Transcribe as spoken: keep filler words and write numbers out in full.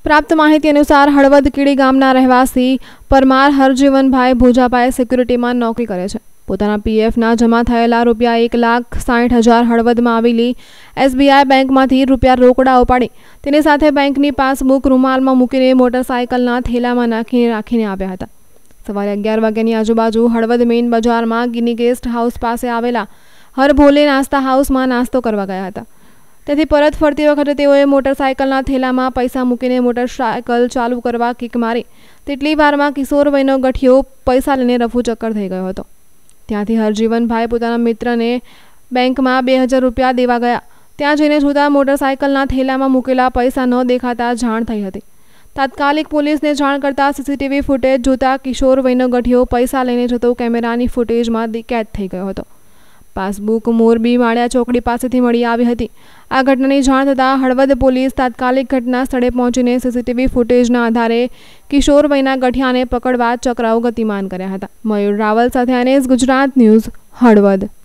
प्राप्त माहिती अनुसार हळवद कीड़ी गामना રહેવાસી પરમાર હરજીવનભાઈ ભોજાભાઈ સિક્યુરિટીમાં નોકરી કરે છે। પોતાના પીએફના જમા થયેલા રૂપિયા એક લાખ સાઠ હજાર હળવદમાં આવેલી એસબીઆઈ બેંકમાંથી રૂપિયા રોકડા ઉપાડી તેની સાથે બેંકની પાસબુક રૂમાલમાં મૂકીને મોટરસાયકલના થેલામાં નાખીને રાખીને આવ્યા હતા। સવારે અગિયાર વાગ્યાની આજુબાજુ હળવદ મેઇન બજારમાં ગિની ગેસ્ટ હાઉસ પાસે આવેલા હર ભોલે નાસ્તા હાઉસમાં નાસ્તો કરવા ગયા હતા। તેથી પરત ફરતી વખતે તેઓએ મોટરસાયકલના થેલામાં પૈસા મૂકીને મોટરસાયકલ ચાલુ કરવા કિક મારી તેટલી વારમાં કિશોર વયનો ગઠિયો પૈસા લઈને રફુચક્કર થઈ ગયો હતો। ત્યાંથી હરજીવનભાઈ પોતાના મિત્રને બેંકમાં બે હજાર રૂપિયા દેવા ગયા। ત્યાં જઈને જોતા મોટરસાયકલના થેલામાં મૂકેલા પૈસા ન દેખાતા જાણ થઈ હતી। તાત્કાલિક પોલીસને જાણ કરતા સીસીટીવી ફૂટેજ જોતા કિશોર વયનો ગઠિયો પૈસા લઈને જતો કેમેરાની ફૂટેજમાં કેદ થઈ ગયો હતો। પાસબુક મોરબી માળિયા ચોકડી પાસેથી મળી આવી હતી। આ ઘટનાની જાણ થતાં હળવદ પોલીસ તાત્કાલિક ઘટના સ્થળે પહોંચીને સીસીટીવી ફૂટેજના આધારે કિશોર વયના ગઠિયાને પકડવા ચક્રાઓ ગતિમાન કર્યા હતા। મયુર રાવલ સાથે અનેસ ગુજરાત ન્યૂઝ હળવદ।